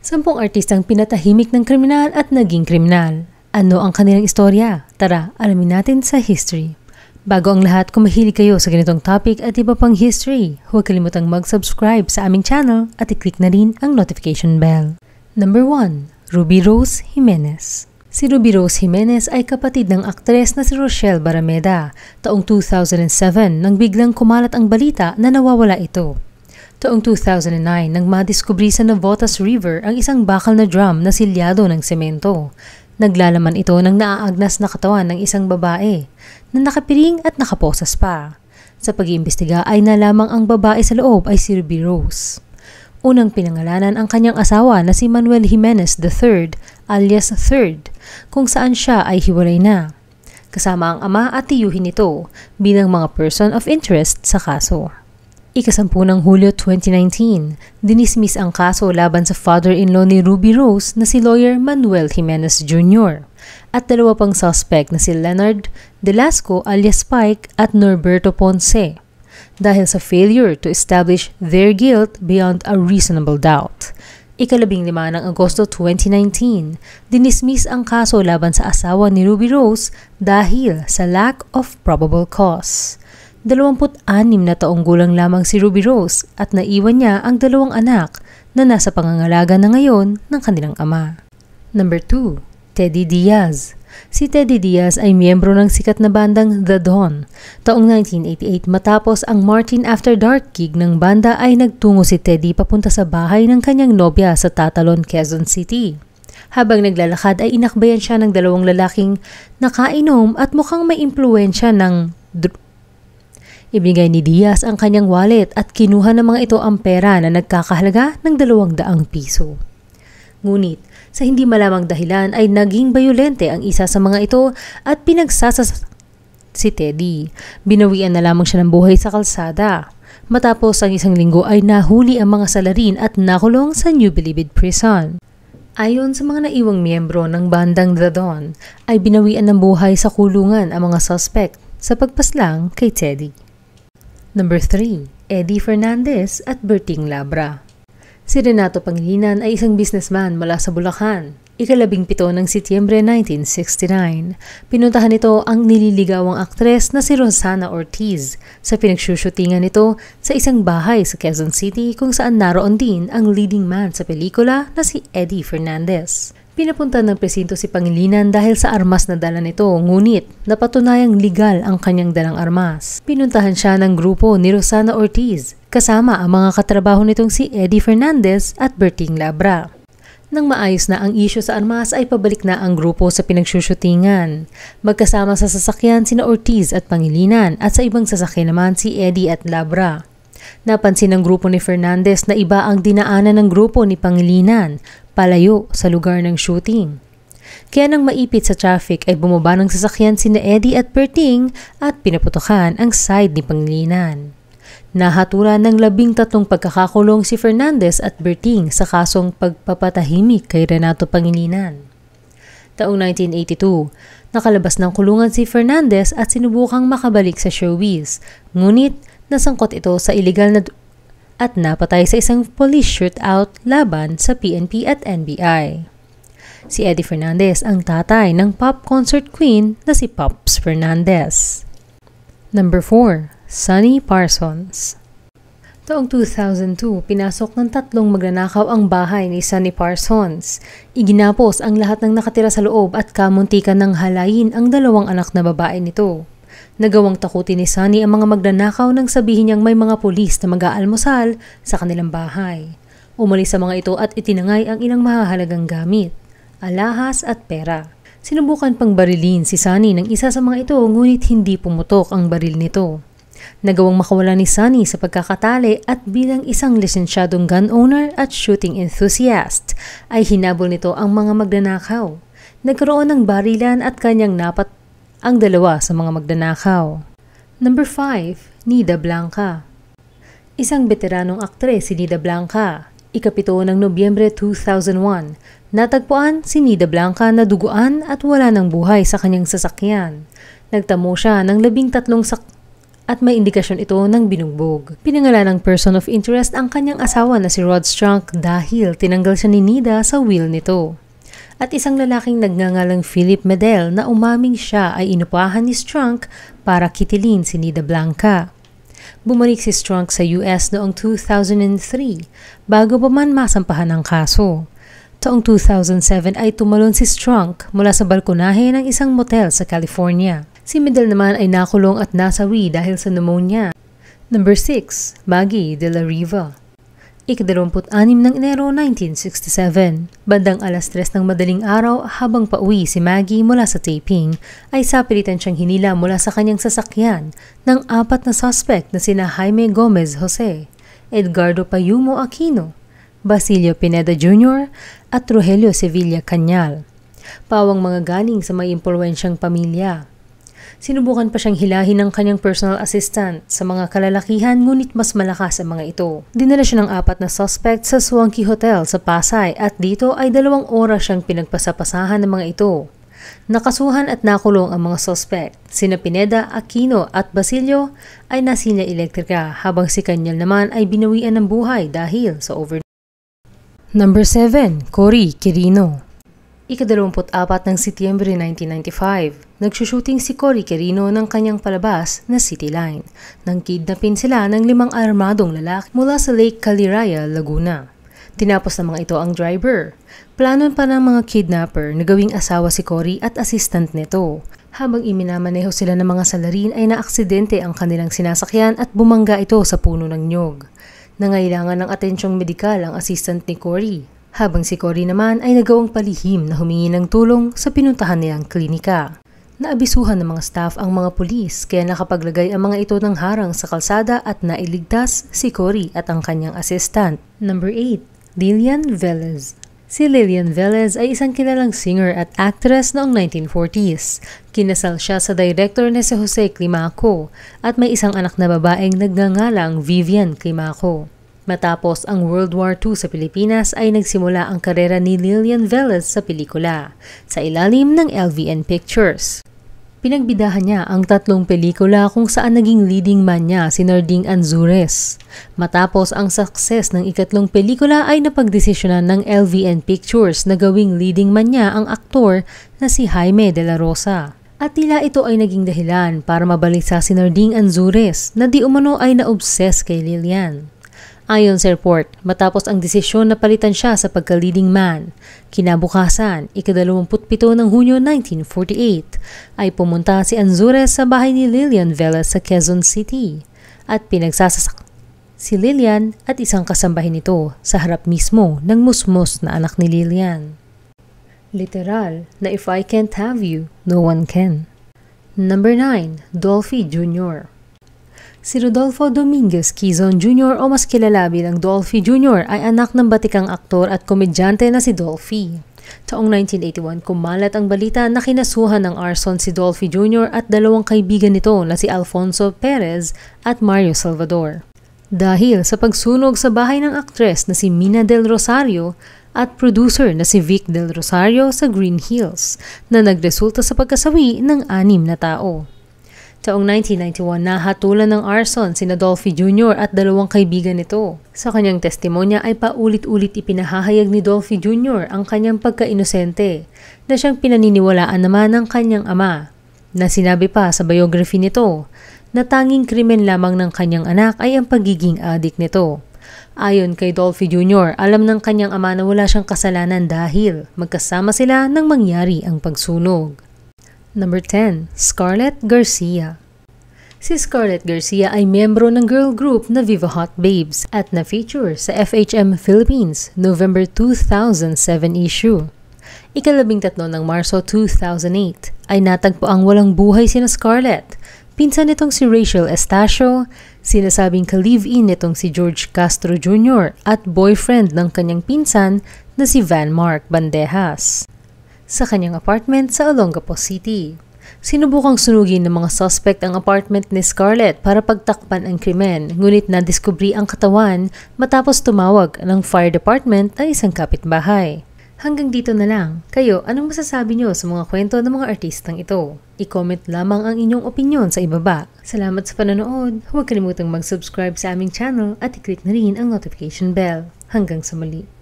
10 artistang pinatahimik ng kriminal at naging kriminal. Ano ang kanilang istorya? Tara, alamin natin sa history. Bago ang lahat, kung mahilig kayo sa ganitong topic at iba pang history, huwag kalimutang mag-subscribe sa aming channel at i-click na rin ang notification bell. Number 1. Ruby Rose Jimenez. Si Ruby Rose Jimenez ay kapatid ng aktres na si Rochelle Barameda. Taong 2007 nang biglang kumalat ang balita na nawawala ito. Taong 2009 nang madiskubri sa Navotas River ang isang bakal na drum na silyado ng semento. Naglalaman ito ng naaagnas na katawan ng isang babae na nakapiring at nakaposas pa. Sa pag-iimbestiga ay nalamang ang babae sa loob ay si Ruby Rose. Unang pinangalanan ang kanyang asawa na si Manuel Jimenez III alias Third, kung saan siya ay hiwalay na. Kasama ang ama at tiyuhin nito bilang mga person of interest sa kaso. Ika-10 ng Hulyo 2019, dinismiss ang kaso laban sa father-in-law ni Ruby Rose na si lawyer Manuel Jimenez Jr. at dalawa pang suspect na si Leonard Delasco alias Spike at Norberto Ponce dahil sa failure to establish their guilt beyond a reasonable doubt. Ika-15 ng Agosto 2019, dinismiss ang kaso laban sa asawa ni Ruby Rose dahil sa lack of probable cause. 26 na taong gulang lamang si Ruby Rose at naiwan niya ang 2 anak na nasa pangangalaga na ngayon ng kanilang ama. Number 2. Teddy Diaz. Si Teddy Diaz ay miyembro ng sikat na bandang The Dawn. Taong 1988 matapos ang Martin After Dark gig ng banda ay nagtungo si Teddy papunta sa bahay ng kanyang nobya sa Tatalon, Quezon City. Habang naglalakad ay inakbayan siya ng 2 lalaking nakainom at mukhang may impluwensya ng Ibigay ni Diaz ang kanyang wallet at kinuha ng mga ito ang pera na nagkakahalaga ng 200 piso. Ngunit, sa hindi malamang dahilan ay naging bayolente ang isa sa mga ito at pinagsasas si Teddy. Binawian na lamang siya ng buhay sa kalsada. Matapos ang 1 linggo ay nahuli ang mga salarin at nakulong sa New Bilibid Prison. Ayon sa mga naiwang miyembro ng bandang The Dawn, ay binawian ng buhay sa kulungan ang mga suspect sa pagpaslang kay Teddy. Number 3. Eddie Fernandez at Berting Labra. Si Renato Pangilinan ay isang businessman mula sa Bulacan. Ika-17 ng Setyembre 1969, pinuntahan nito ang nililigawang aktres na si Rosana Ortiz sa pinagsushootingan nito sa isang bahay sa Quezon City kung saan naroon din ang leading man sa pelikula na si Eddie Fernandez. Pinapunta ng presinto si Pangilinan dahil sa armas na dala nito, ngunit napatunayang legal ang kanyang dalang armas. Pinuntahan siya ng grupo ni Rosana Ortiz, kasama ang mga katrabaho nitong si Eddie Fernandez at Berting Labra. Nang maayos na ang isyu sa armas ay pabalik na ang grupo sa pinagsushootingan. Magkasama sa sasakyan sina Ortiz at Pangilinan at sa ibang sasakyan naman si Eddie at Labra. Napansin ng grupo ni Fernandez na iba ang dinaanan ng grupo ni Pangilinan palayo sa lugar ng shooting. Kaya nang maipit sa traffic ay bumaba ng sasakyan sina Eddie at Berting at pinaputokan ang side ni Pangilinan. Nahatulan ng 13 pagkakakulong si Fernandez at Berting sa kasong pagpapatahimik kay Renato Pangilinan. Taong 1982, nakalabas ng kulungan si Fernandez at sinubukang makabalik sa showbiz, ngunit nasangkot ito sa illegal na at napatay sa isang police shootout laban sa PNP at NBI. Si Eddie Fernandez ang tatay ng pop concert queen na si Pops Fernandez. Number 4. Sonny Parsons. Taong 2002, pinasok ng 3 magnanakaw ang bahay ni Sonny Parsons. Iginapos ang lahat ng nakatira sa loob at kamuntikan ng halayin ang 2 anak na babae nito. Nagawang takutin ni Sonny ang mga magnanakaw nang sabihin niyang may mga pulis na mag-aalmusal sa kanilang bahay. Umalis sa mga ito at itinangay ang ilang mahahalagang gamit, alahas at pera. Sinubukan pang barilin si Sonny ng isa sa mga ito ngunit hindi pumutok ang baril nito. Nagawang makawala ni Sonny sa pagkakatali at bilang isang lisensyadong gun owner at shooting enthusiast ay hinabol nito ang mga magnanakaw. Nagkaroon ng barilan at kanyang napat ang 2 sa mga magnanakaw. Number 5. Nida Blanca. Isang veteranong aktres si Nida Blanca. Ika-7 ng Nobyembre 2001, natagpuan si Nida Blanca na duguan at wala ng buhay sa kanyang sasakyan. Nagtamo siya ng 13 at may indikasyon ito ng binugbog. Pinangalan ng person of interest ang kanyang asawa na si Rod Strunk dahil tinanggal siya ni Nida sa will nito. At isang lalaking nagngangalang Philip Medel na umaming siya ay inupahan ni Strunk para kitilin si Nida Blanca. Bumalik si Strunk sa US noong 2003 bago pa man masampahan ang kaso. Taong 2007 ay tumalon si Strunk mula sa balkonahe ng isang motel sa California. Si Medel naman ay nakulong at nasawi dahil sa pneumonia. Number 6. Maggie de la Riva. Ika-26 ng Enero 1967, bandang alas 3 ng madaling araw habang pauwi si Maggie mula sa taping, ay sapilitan siyang hinila mula sa kanyang sasakyan ng 4 na suspect na sina Jaime Gomez Jose, Edgardo Payumo Aquino, Basilio Pineda Jr. at Rogelio Sevilla Cañal. Pawang mga galing sa may impluwensyang pamilya. Sinubukan pa siyang hilahin ng kanyang personal assistant sa mga kalalakihan ngunit mas malakas ang mga ito. Dinala siya ng 4 na suspect sa Swanky Hotel sa Pasay at dito ay 2 oras siyang pinagpasapasahan ng mga ito. Nakasuhan at nakulong ang mga suspect. Sina Pineda, Aquino at Basilio ay nasinya elektrika habang si Cañal naman ay binawian ng buhay dahil sa overdose. Number 7. Cory Quirino. Ika-24 ng Setyembre 1995, nagsushooting si Cory Quirino ng kanyang palabas na City Line nang kidnapin sila ng 5 armadong lalaki mula sa Lake Caliraya, Laguna. Tinapos ng mga ito ang driver. Plano pa ng mga kidnapper na gawing asawa si Cory at assistant nito. Habang iminamaneho sila ng mga salarin ay naaksidente ang kanilang sinasakyan at bumangga ito sa puno ng niyog. Nangailangan ng atensyong medikal ang assistant ni Cory. Habang si Cory naman ay nagawang palihim na humingi ng tulong sa pinuntahan nilang klinika. Naabisuhan ng mga staff ang mga pulis kaya nakapaglagay ang mga ito ng harang sa kalsada at nailigtas si Cory at ang kanyang assistant. Number 8. Lilian Velez. Si Lilian Velez ay isang kilalang singer at actress noong 1940s. Kinasal siya sa director na si Jose Climaco at may isang anak na babaeng nagngangalang Vivian Climaco. Matapos ang World War II sa Pilipinas ay nagsimula ang karera ni Lilian Velez sa pelikula sa ilalim ng LVN Pictures. Pinagbidahan niya ang 3 pelikula kung saan naging leading man niya si Narding Anzures. Matapos ang success ng ikatlong pelikula ay napagdesisyonan ng LVN Pictures na gawing leading man niya ang aktor na si Jaime de la Rosa. At tila ito ay naging dahilan para mabalisa si Narding Anzures na di umano ay na-obsess kay Lilian. Ayon sa report, matapos ang desisyon na palitan siya sa pagka-leading man, kinabukasan, ika-27 ng Hunyo 1948, ay pumunta si Anzures sa bahay ni Lilian Velez sa Quezon City at pinagsasasak si Lilian at isang kasambahin nito sa harap mismo ng musmos na anak ni Lilian. Literal na if I can't have you, no one can. Number 9. Dolphy Jr. Si Rodolfo Dominguez Quizon Jr. o mas kilala bilang Dolphy Jr. ay anak ng batikang aktor at komedyante na si Dolphy. Taong 1981 kumalat ang balita na kinasuhan ng arson si Dolphy Jr. at 2 kaibigan nito na si Alfonso Perez at Mario Salvador. Dahil sa pagsunog sa bahay ng aktres na si Mina Del Rosario at producer na si Vic Del Rosario sa Green Hills na nagresulta sa pagkasawi ng 6 na tao. Taong 1991 nahatulan ng arson sina Dolphy Jr. at 2 kaibigan nito. Sa kanyang testimonya ay paulit-ulit ipinahahayag ni Dolphy Jr. ang kanyang pagka-inosente na siyang pinaniniwalaan naman ng kanyang ama, na sinabi pa sa biography nito na tanging krimen lamang ng kanyang anak ay ang pagiging adik nito. Ayon kay Dolphy Jr., alam ng kanyang ama na wala siyang kasalanan dahil magkasama sila nang mangyari ang pagsunog. Number 10. Scarlett Garcia. Si Scarlett Garcia ay miyembro ng girl group na Viva Hot Babes at na-feature sa FHM Philippines November 2007 issue. Ika-13 ng Marso 2008 ay natagpo ang walang buhay sina Scarlett. Pinsan nitong si Rachel Estacio, sinasabing ka-live-in nitong si George Castro Jr. at boyfriend ng kanyang pinsan na si Van Mark Bandejas sa kanyang apartment sa Olongapo City. Sinubukang sunugin ng mga suspect ang apartment ni Scarlett para pagtakpan ang krimen, ngunit nadiskubre ang katawan matapos tumawag ng fire department ang isang kapitbahay. Hanggang dito na lang. Kayo, anong masasabi nyo sa mga kwento ng mga artistang ito? I-comment lamang ang inyong opinyon sa ibaba. Salamat sa panonood. Huwag kalimutang mag-subscribe sa aming channel at i-click na rin ang notification bell. Hanggang sa muli.